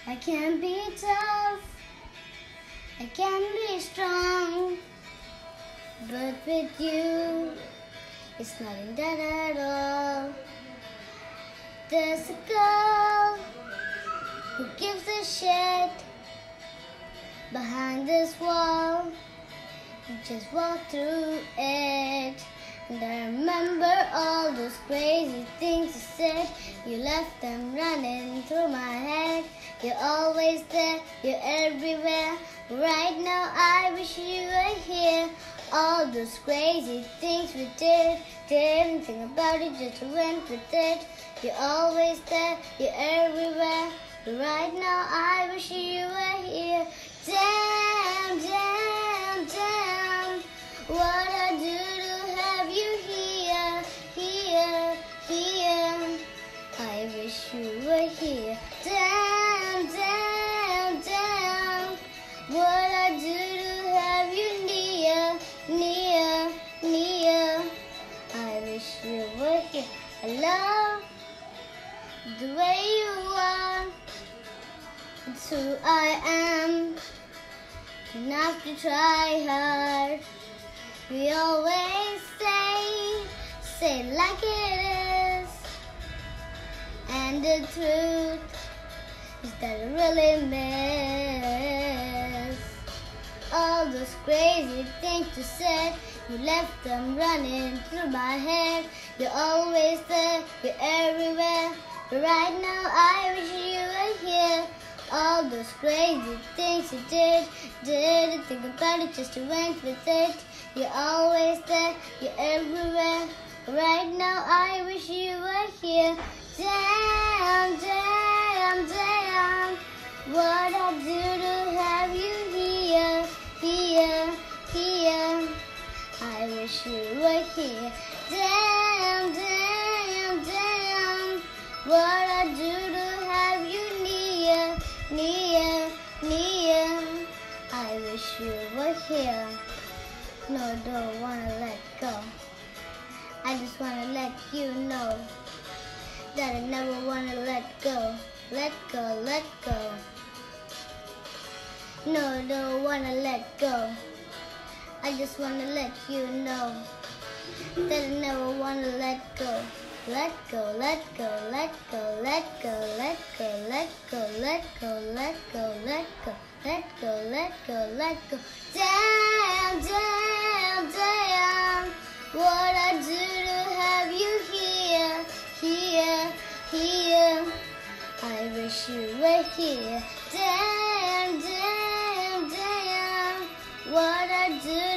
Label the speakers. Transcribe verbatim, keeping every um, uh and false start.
Speaker 1: I can be tough, I can be strong, but with you, it's not in that at all. There's a girl who gives a shit behind this wall. You just walk through it. And I remember all those crazy things you said. You left them running through my head. You're always there, you're everywhere. Right now I wish you were here. All those crazy things we did, didn't think about it, just went with it. You're always there, you're everywhere. Right now I wish you were here. Damn, damn, damn, what I do to have you here, here, here. I wish you were here. Damn, damn, damn, what I do to have you near, near, near. I wish you were here. I love the way you are. It's who I am. Don't have to try hard. We always say, say it like it is. And the truth is that I really miss all those crazy things you said. You left them running through my head. You're always there, you're everywhere. But right now I wish you were here. All those crazy things you did, didn't think about it, just went with it. You're always there, you're everywhere. Right now I wish you were here. Damn, damn, damn, what I do to have you here, here, here. I wish you were here. Damn, damn, damn, what I do to have you near, near, near. I wish you were here. No, don't wanna let go. I just wanna let you know that I never wanna let go. Let go, let go. No, don't wanna let go. I just wanna let you know that I never wanna let go. Let go, let go, let go, let go, let go, let go, let go, let go, let go, let go, let go, let go. Damn, damn, damn, what I do to have you here, here, here. I wish you were here. Damn, damn, damn, what I do